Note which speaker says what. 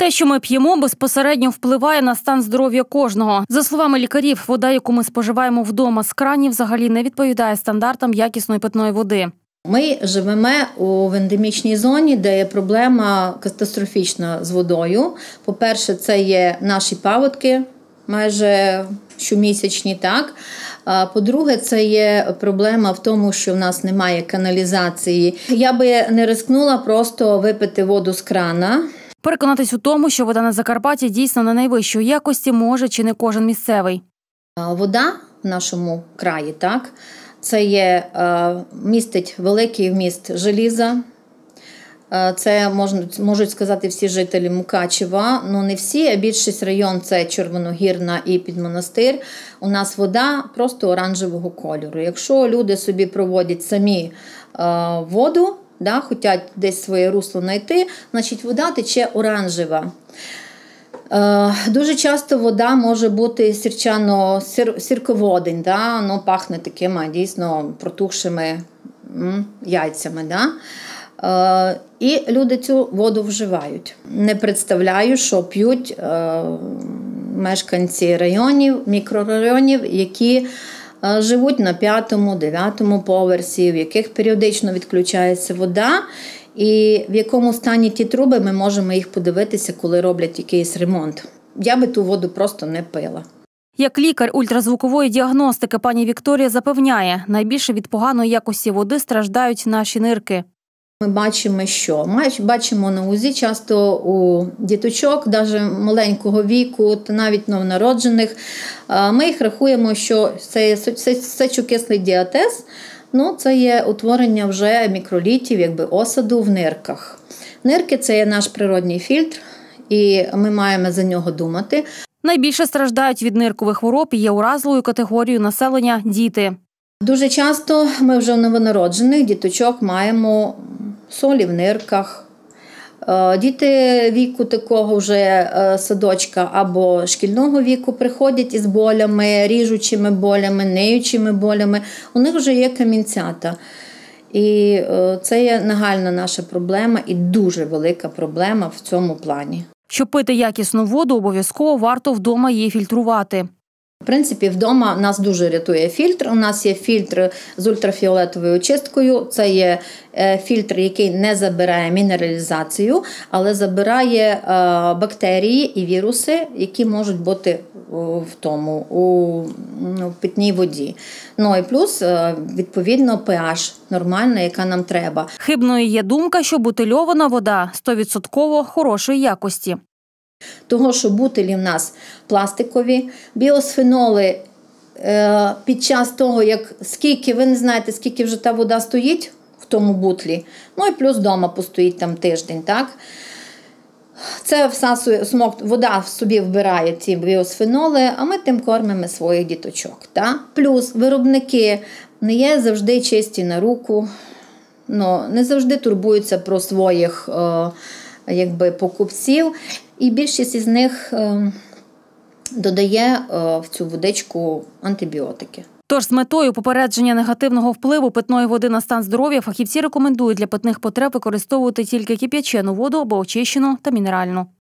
Speaker 1: Те, що ми п'ємо, безпосередньо впливає на стан здоров'я кожного. За словами лікарів, вода, яку ми споживаємо вдома з кранів, взагалі не відповідає стандартам якісної питної води.
Speaker 2: Ми живемо в ендемічній зоні, де є проблема катастрофічна з водою. По-перше, це є наші паводки, майже щомісячні, так. По-друге, це є проблема в тому, що в нас немає каналізації. Я би не ризикнула просто випити воду з крана.
Speaker 1: Переконатись у тому, що вода на Закарпатті дійсно не найвищої якості, може чи не кожен місцевий.
Speaker 2: Вода в нашому краї, так, це є, містить великий вміст желіза. Це можуть сказати всі жителі Мукачева, але не всі, а більшість район – це Червоногірна і Підмонастир. У нас вода просто оранжевого кольору. Якщо люди собі проводять самі воду, хочуть десь своє русло знайти, значить вода тече оранжева. Дуже часто вода може бути сірководень, пахне такими дійсно протухшими яйцями. І люди цю воду вживають. Не представляю, що п'ють мешканці районів, мікрорайонів, які живуть на 5-му, 9-му поверсі, в яких періодично відключається вода, і в якому стані ті труби, ми можемо їх подивитися, коли роблять якийсь ремонт. Я би ту воду просто не пила.
Speaker 1: Як лікар ультразвукової діагностики пані Вікторія запевняє, найбільше від поганої якості води страждають наші нирки.
Speaker 2: Ми бачимо, що? Бачимо на УЗІ часто у діточок, навіть маленького віку, та навіть новонароджених. Ми їх рахуємо, що це сечокислий діатез, це є утворення вже мікролітів, осаду в нирках. Нирки – це є наш природній фільтр, і ми маємо за нього думати.
Speaker 1: Найбільше страждають від ниркових хвороб і є уразливою категорією населення – діти.
Speaker 2: Дуже часто ми вже у новонароджених діточок маємо солі в нирках. Діти віку такого вже садочка або шкільного віку приходять із болями, ріжучими болями, ниючими болями. У них вже є камінцята. І це є нагальна наша проблема і дуже велика проблема в цьому плані.
Speaker 1: Щоб пити якісну воду, обов'язково варто вдома її фільтрувати.
Speaker 2: В принципі, вдома нас дуже рятує фільтр. У нас є фільтр з ультрафіолетовою очисткою. Це є фільтр, який не забирає мінералізацію, але забирає бактерії і віруси, які можуть бути в питній воді. І плюс, відповідно, pH нормальна, яка нам треба.
Speaker 1: Хибною є думка, що бутильована вода 100% хорошої якості.
Speaker 2: Того, що бутилі в нас пластикові, біосфеноли під час того, ви не знаєте, скільки вже та вода стоїть в тому бутлі, і плюс вдома постоїть там тиждень, так? Це всасує, вода в собі вбирає ці біосфеноли, а ми тим кормимо своїх діточок, так? Плюс виробники не є завжди чисті на руку, не завжди турбуються про своїх покупців. І більшість із них додає в цю водичку антибіотики.
Speaker 1: Тож з метою попередження негативного впливу питної води на стан здоров'я фахівці рекомендують для питних потреб використовувати тільки кип'ячену воду або очищену та мінеральну.